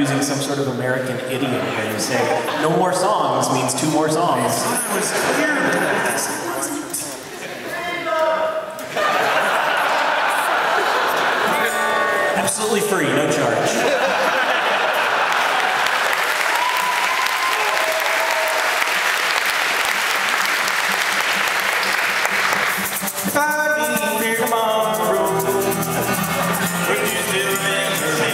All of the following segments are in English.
using some sort of American idiom where you say, no more songs means 2 more songs. It was clear that Absolutely free, no charge. if I leave here tomorrow, would you still remember me?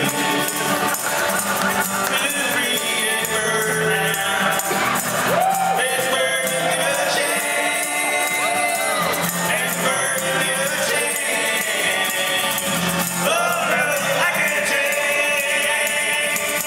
Could read a bird now. It's burning you a chance. It's burning you a chance. Oh, brother, I can change.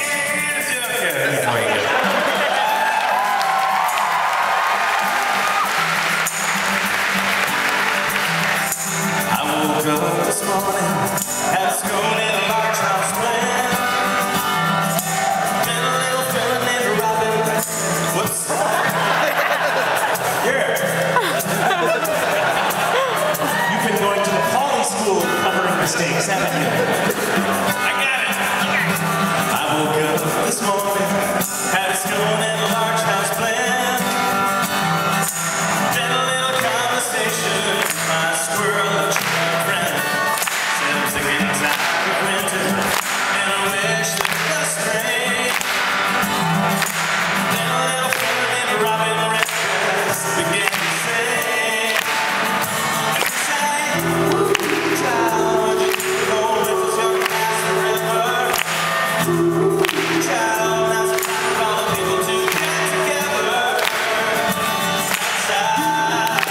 I woke up this morning, had a scone in a large house plan. Met a little fella named Robin Redbreast. What's that? Yeah. You've been going to the Poly School covering mistakes, haven't you? I got it. I woke up this morning, had a scone in a large house plan. Had a little conversation with my squirrel and chipmunk friend. Said I'm sick and tired of winter, and I wish that it was spring. Then a little fella named Robin Redbreast began to sing. And he sang, ooh, child, would you go with us young guys forever? Ooh, child, now's the time for all the people to get together. Outside,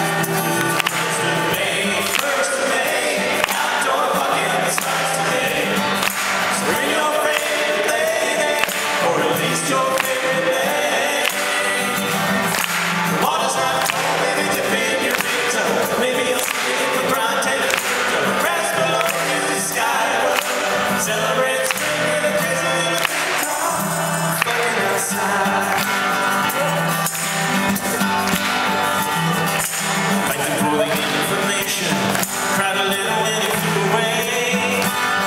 first of May, outdoor bucket starts today. So bring your favorite lady, or at least your favorite lady. The water's not cold, maybe dip in your big toe. Maybe you'll see it in the ground, take a picture. The grass below you is skyward. Celebrate spring with a crazy little big car. Fucking outside. Fighting for the information, cried a little and he flew away.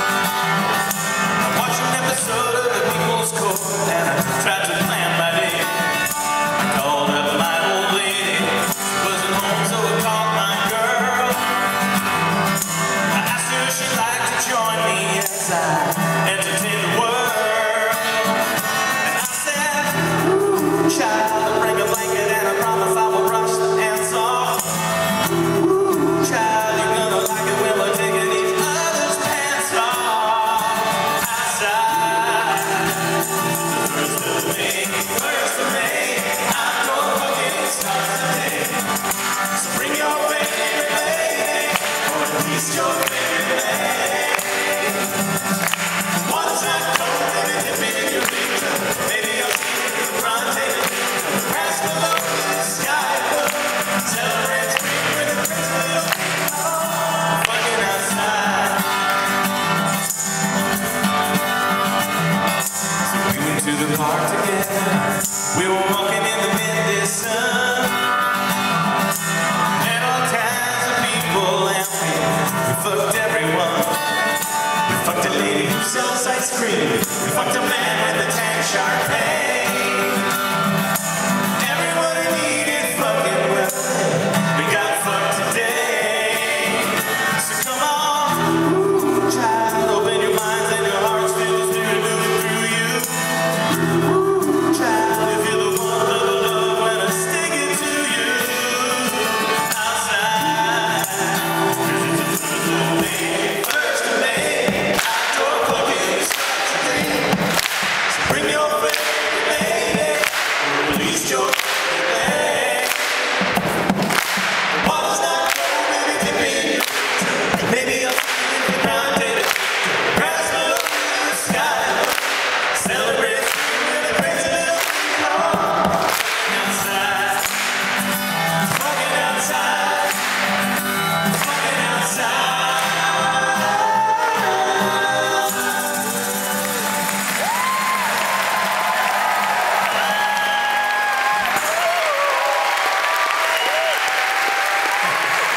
I watched an episode of the People's Court and I tried to plan my day. I called up my old lady, she wasn't home, so I called my girl. I asked her if she'd like to join me as I entertain the world. And I said, ooh, child, bring a blanket and I promise I will brush the ants off. Ooh, child, you're gonna like it when we're taking each other's pants off. Outside, the first of May, outdoor bucket starts today. So bring your favorite lady, or at least your favorite lady. Water's not cold, baby, dip in your big toe. Maybe you'll see it in the front, take a picture. The grass below is sky blue. Celebrate spring with a crazy little big car. Fucking outside. So we went to the park together. We were walking in the midday sun. Met all kinds of people and we fucked everyone. We fucked a lady who sells ice cream. We fucked a man